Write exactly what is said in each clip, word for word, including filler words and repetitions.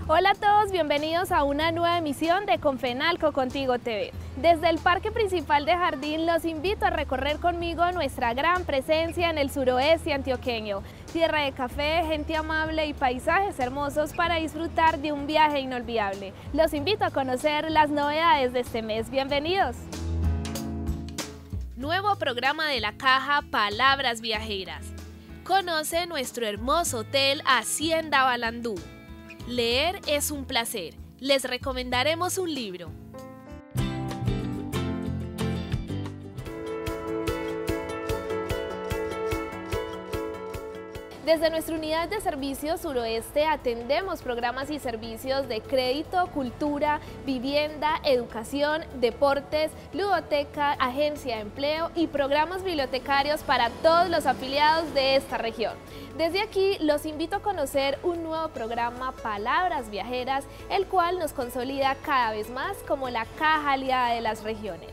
Hola a todos, bienvenidos a una nueva emisión de Confenalco Contigo T V. Desde el Parque Principal de Jardín los invito a recorrer conmigo nuestra gran presencia en el suroeste antioqueño. Tierra de café, gente amable y paisajes hermosos para disfrutar de un viaje inolvidable. Los invito a conocer las novedades de este mes. Bienvenidos. Nuevo programa de la Caja Palabras Viajeras. Conoce nuestro hermoso hotel Hacienda Balandú. Leer es un placer. Les recomendaremos un libro. Desde nuestra unidad de servicios suroeste atendemos programas y servicios de crédito, cultura, vivienda, educación, deportes, ludoteca, agencia de empleo y programas bibliotecarios para todos los afiliados de esta región. Desde aquí los invito a conocer un nuevo programa Palabras Viajeras, el cual nos consolida cada vez más como la caja aliada de las regiones.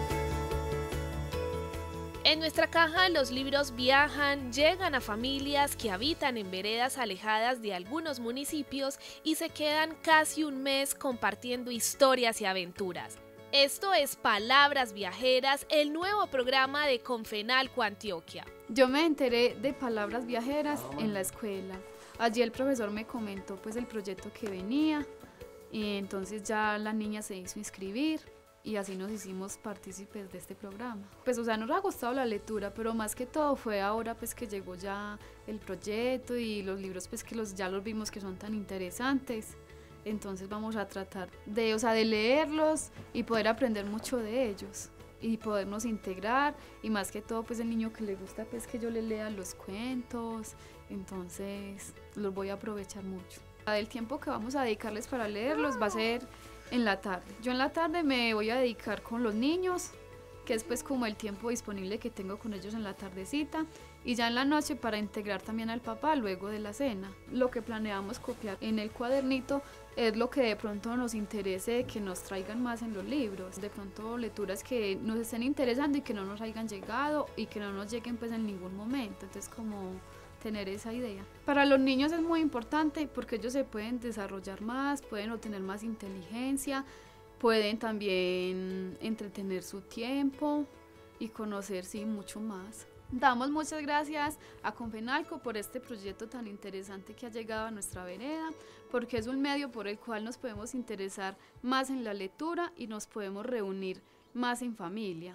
En nuestra caja los libros viajan, llegan a familias que habitan en veredas alejadas de algunos municipios y se quedan casi un mes compartiendo historias y aventuras. Esto es Palabras Viajeras, el nuevo programa de Confenalco Antioquia. Yo me enteré de Palabras Viajeras en la escuela. Allí el profesor me comentó pues el proyecto que venía y entonces ya la niña se hizo inscribir. Y así nos hicimos partícipes de este programa. Pues o sea, nos ha gustado la lectura, pero más que todo fue ahora pues que llegó ya el proyecto y los libros pues que los, ya los vimos que son tan interesantes. Entonces vamos a tratar de, o sea, de leerlos y poder aprender mucho de ellos y podernos integrar, y más que todo pues el niño que le gusta pues que yo le lea los cuentos, entonces los voy a aprovechar mucho. El tiempo que vamos a dedicarles para leerlos va a ser en la tarde. Yo en la tarde me voy a dedicar con los niños, que es pues como el tiempo disponible que tengo con ellos en la tardecita, y ya en la noche para integrar también al papá luego de la cena. Lo que planeamos copiar en el cuadernito es lo que de pronto nos interese que nos traigan más en los libros, de pronto lecturas que nos estén interesando y que no nos hayan llegado y que no nos lleguen pues en ningún momento, entonces como tener esa idea. Para los niños es muy importante porque ellos se pueden desarrollar más, pueden obtener más inteligencia, pueden también entretener su tiempo y conocer sí, mucho más. Damos muchas gracias a Confenalco por este proyecto tan interesante que ha llegado a nuestra vereda, porque es un medio por el cual nos podemos interesar más en la lectura y nos podemos reunir más en familia.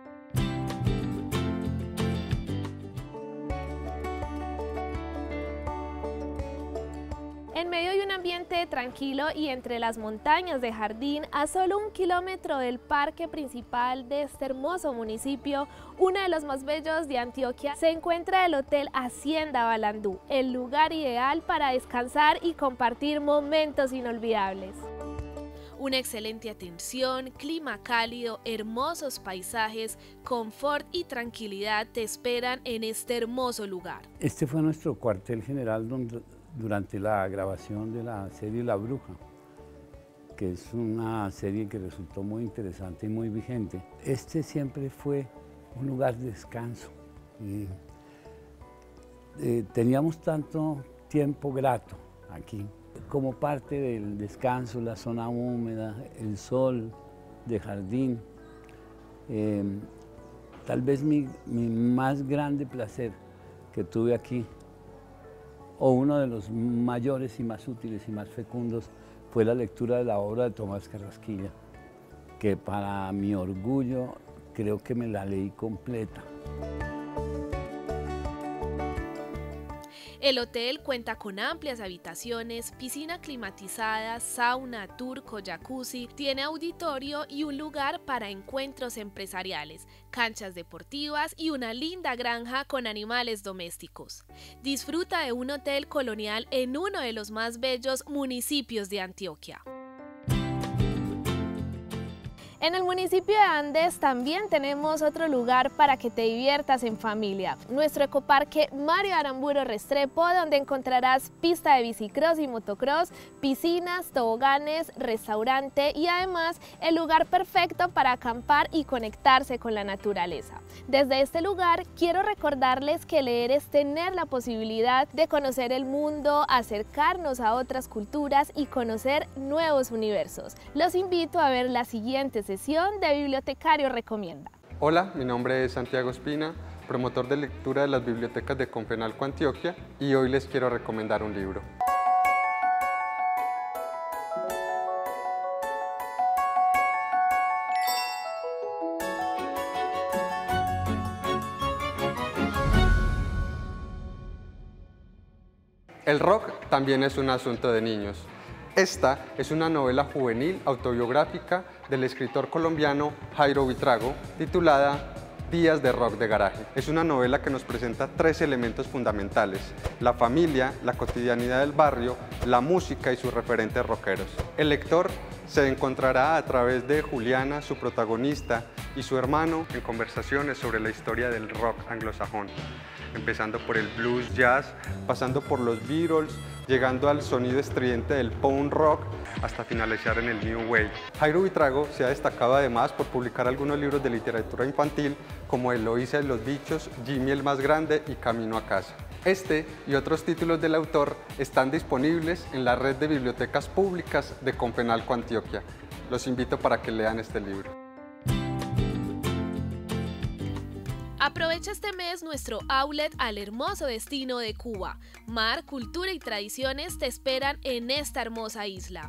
En medio de un ambiente tranquilo y entre las montañas de Jardín, a solo un kilómetro del parque principal de este hermoso municipio, uno de los más bellos de Antioquia, se encuentra el Hotel Hacienda Balandú, el lugar ideal para descansar y compartir momentos inolvidables. Una excelente atención, clima cálido, hermosos paisajes, confort y tranquilidad te esperan en este hermoso lugar. Este fue nuestro cuartel general donde durante la grabación de la serie La Bruja, que es una serie que resultó muy interesante y muy vigente. Este siempre fue un lugar de descanso. Y, eh, teníamos tanto tiempo grato aquí, como parte del descanso, la zona húmeda, el sol de Jardín. Eh, tal vez mi, mi más grande placer que tuve aquí, o uno de los mayores y más útiles y más fecundos, fue la lectura de la obra de Tomás Carrasquilla, que para mi orgullo creo que me la leí completa. El hotel cuenta con amplias habitaciones, piscina climatizada, sauna, turco, jacuzzi, tiene auditorio y un lugar para encuentros empresariales, canchas deportivas y una linda granja con animales domésticos. Disfruta de un hotel colonial en uno de los más bellos municipios de Antioquia. En el municipio de Andes también tenemos otro lugar para que te diviertas en familia, nuestro ecoparque Mario Aramburo Restrepo, donde encontrarás pista de bicicross y motocross, piscinas, toboganes, restaurante y además el lugar perfecto para acampar y conectarse con la naturaleza. Desde este lugar quiero recordarles que leer es tener la posibilidad de conocer el mundo, acercarnos a otras culturas y conocer nuevos universos. Los invito a ver la siguiente sesión de Bibliotecario Recomienda. Hola, mi nombre es Santiago Espina, promotor de lectura de las bibliotecas de Confenalco Antioquia, y hoy les quiero recomendar un libro. El rock también es un asunto de niños. Esta es una novela juvenil autobiográfica del escritor colombiano Jairo Buitrago, titulada Días de rock de garaje. Es una novela que nos presenta tres elementos fundamentales: la familia, la cotidianidad del barrio, la música y sus referentes rockeros. El lector se encontrará a través de Juliana, su protagonista, y su hermano en conversaciones sobre la historia del rock anglosajón, empezando por el blues jazz, pasando por los Beatles, llegando al sonido estridente del punk rock, hasta finalizar en el New Wave. Jairo Buitrago se ha destacado además por publicar algunos libros de literatura infantil como Eloísa y los bichos, Jimmy el más grande y Camino a casa. Este y otros títulos del autor están disponibles en la red de bibliotecas públicas de Confenalco Antioquia. Los invito para que lean este libro. Aprovecha este mes nuestro outlet al hermoso destino de Cuba. Mar, cultura y tradiciones te esperan en esta hermosa isla.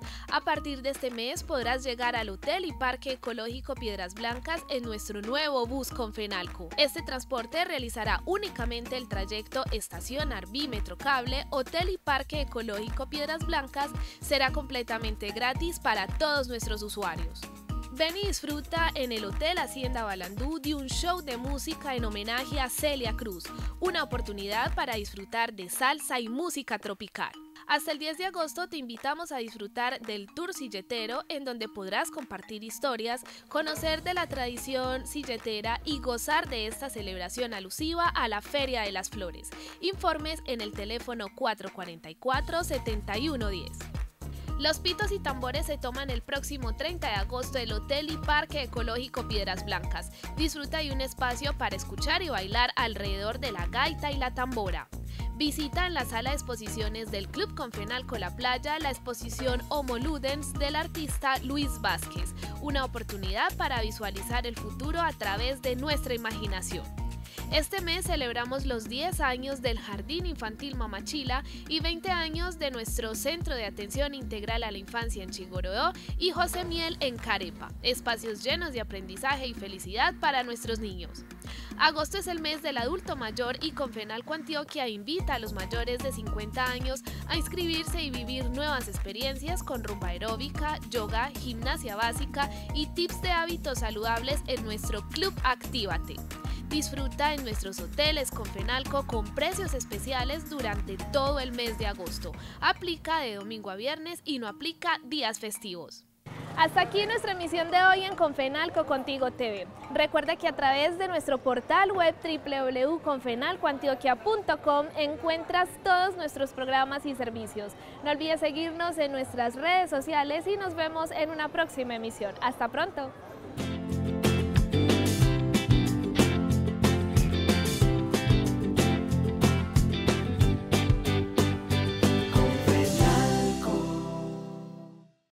A partir de este mes podrás llegar al Hotel y Parque Ecológico Piedras Blancas en nuestro nuevo bus Confenalco. Este transporte realizará únicamente el trayecto Estación Arví Metrocable, Hotel y Parque Ecológico Piedras Blancas. Será completamente gratis para todos nuestros usuarios. Ven y disfruta en el Hotel Hacienda Balandú de un show de música en homenaje a Celia Cruz, una oportunidad para disfrutar de salsa y música tropical. Hasta el diez de agosto te invitamos a disfrutar del Tour Silletero, en donde podrás compartir historias, conocer de la tradición silletera y gozar de esta celebración alusiva a la Feria de las Flores. Informes en el teléfono cuatro cuatro cuatro, siete uno uno cero. Los pitos y tambores se toman el próximo treinta de agosto del Hotel y Parque Ecológico Piedras Blancas. Disfruta de un espacio para escuchar y bailar alrededor de la gaita y la tambora. Visita en la sala de exposiciones del Club Confenalco La Playa la exposición Homo Ludens del artista Luis Vázquez, una oportunidad para visualizar el futuro a través de nuestra imaginación. Este mes celebramos los diez años del Jardín Infantil Mamachila y veinte años de nuestro Centro de Atención Integral a la Infancia en Chigorodo y José Miel en Carepa, espacios llenos de aprendizaje y felicidad para nuestros niños. Agosto es el mes del adulto mayor y Confenalco Antioquia invita a los mayores de cincuenta años a inscribirse y vivir nuevas experiencias con rumba aeróbica, yoga, gimnasia básica y tips de hábitos saludables en nuestro Club Actívate. Disfruta en nuestros hoteles Confenalco con precios especiales durante todo el mes de agosto. Aplica de domingo a viernes y no aplica días festivos. Hasta aquí nuestra emisión de hoy en Confenalco Contigo T V. Recuerda que a través de nuestro portal web doble u doble u doble u punto confenalco antioquia punto com encuentras todos nuestros programas y servicios. No olvides seguirnos en nuestras redes sociales y nos vemos en una próxima emisión. ¡Hasta pronto!